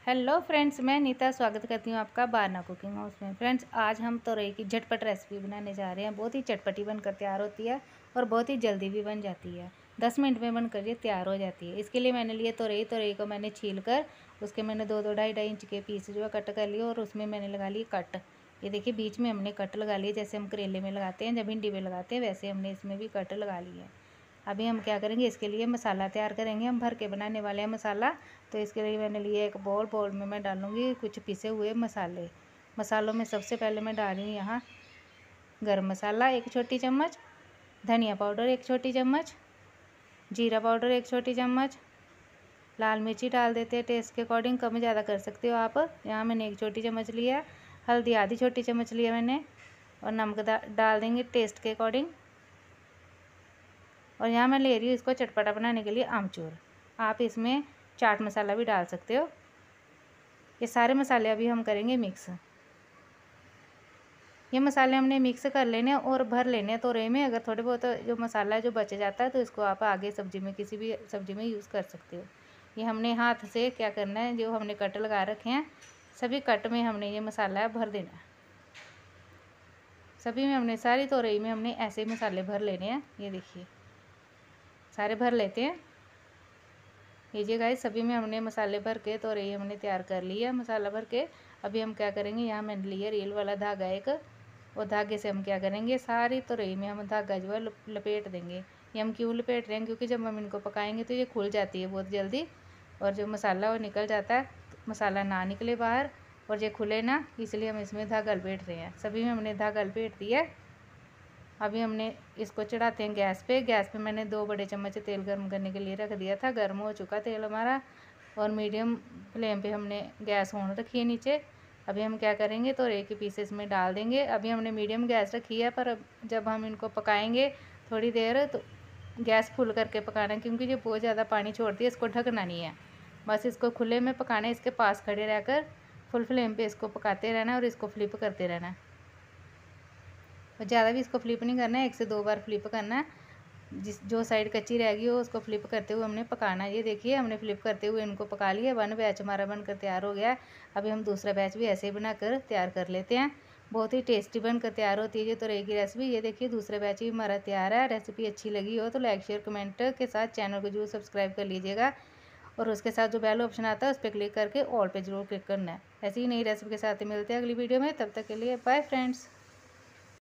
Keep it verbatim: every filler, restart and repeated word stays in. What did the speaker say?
Hello friends, मैं नीता स्वागत करती हूँ आपका बारना कुकिंग हाउस में। फ्रेंड्स, आज हम तोरई की झटपट रेसिपी बनाने जा रहे हैं। बहुत ही चटपटी बनकर तैयार होती है और बहुत ही जल्दी भी बन जाती है। दस मिनट में बनकर ये तैयार हो जाती है। इसके लिए मैंने लिए तोरई तोरई को मैंने छील कर उसके मैंने दो दो ढाई ढाई इंच के पीस जो है कट कर लिए और उसमें मैंने लगा ली कट। ये देखिए, बीच में हमने कट लगा लिए, जैसे हम करेले में लगाते हैं, जब भिंडी में लगाते हैं, वैसे हमने इसमें भी कट लगा ली है। अभी हम क्या करेंगे, इसके लिए मसाला तैयार करेंगे। हम भर के बनाने वाले हैं मसाला। तो इसके लिए मैंने लिए एक बोल बोल में मैं डालूँगी कुछ पिसे हुए मसाले। मसालों में सबसे पहले मैं डाल रही हूँ यहाँ गरम मसाला एक छोटी चम्मच, धनिया पाउडर एक छोटी चम्मच, जीरा पाउडर एक छोटी चम्मच, लाल मिर्ची डाल देते हैं टेस्ट के अकॉर्डिंग, कम ज़्यादा कर सकते हो आप। यहाँ मैंने एक छोटी चम्मच लिया। हल्दी आधी छोटी चम्मच लिया मैंने, और नमक डाल देंगे टेस्ट के अकॉर्डिंग। और यहाँ मैं ले रही हूँ इसको चटपटा बनाने के लिए आमचूर। आप इसमें चाट मसाला भी डाल सकते हो। ये सारे मसाले अभी हम करेंगे मिक्स। ये मसाले हमने मिक्स कर लेने और भर लेने तोरई में। अगर थोड़े बहुत जो मसाला जो बच जाता है तो इसको आप आगे सब्जी में किसी भी सब्जी में यूज़ कर सकते हो। ये हमने हाथ से क्या करना है, जो हमने कट लगा रखे हैं सभी कट में हमने ये मसाला भर देना है। सभी में हमने सारी तोरई में हमने ऐसे मसाले भर लेने हैं। ये देखिए, सारे भर लेते हैं। लीजिए गाइस, सभी में हमने मसाले भर के तोरई हमने तैयार कर लिया मसाला भर के। अभी हम क्या करेंगे, यहाँ मैंने लिया रेल वाला धागा एक, और धागे से हम क्या करेंगे, सारी तोरई में हम धागा जो है लपेट देंगे। ये हम क्यों लपेट रहे हैं, क्योंकि जब हम इनको पकाएंगे तो ये खुल जाती है बहुत जल्दी, और जो मसाला वो निकल जाता है, मसाला ना निकले बाहर और ये खुले ना, इसलिए हम इसमें धागा लपेट रहे हैं। सभी में हमने धागा लपेट दिया। अभी हमने इसको चढ़ाते हैं गैस पे। गैस पे मैंने दो बड़े चम्मच तेल गर्म करने के लिए रख दिया था। गर्म हो चुका तेल हमारा, और मीडियम फ्लेम पे हमने गैस ऑन रखी है नीचे। अभी हम क्या करेंगे, तो एक ही पीसेस में डाल देंगे। अभी हमने मीडियम गैस रखी है, पर जब हम इनको पकाएंगे थोड़ी देर तो गैस फुल करके पकाना, क्योंकि ये बहुत ज़्यादा पानी छोड़ती है। इसको ढकना नहीं है, बस इसको खुले में पकाना है। इसके पास खड़े रहकर फुल फ्लेम पे इसको पकाते रहना और इसको फ्लिप करते रहना है। और ज़्यादा भी इसको फ्लिप नहीं करना है, एक से दो बार फ्लिप करना है। जिस जो साइड कच्ची रहेगी वो उसको फ्लिप करते हुए हमने पकाना है। ये देखिए, हमने फ्लिप करते हुए इनको पका लिया। वन बैच हमारा बनकर तैयार हो गया है। अभी हम दूसरा बैच भी ऐसे ही बनाकर तैयार कर लेते हैं। बहुत ही टेस्टी बनकर तैयार होती है ये तो रहेगी रेसिपी। ये देखिए, दूसरा बैच भी हमारा तैयार है। रेसिपी अच्छी लगी हो तो लाइक शेयर कमेंट के साथ चैनल को जरूर सब्सक्राइब कर लीजिएगा, और उसके साथ जो बेल ऑप्शन आता है उस पर क्लिक करके ऑल पे जरूर क्लिक करना है। ऐसी ही नई रेसिपी के साथ मिलते हैं अगली वीडियो में। तब तक के लिए बाय फ्रेंड्स।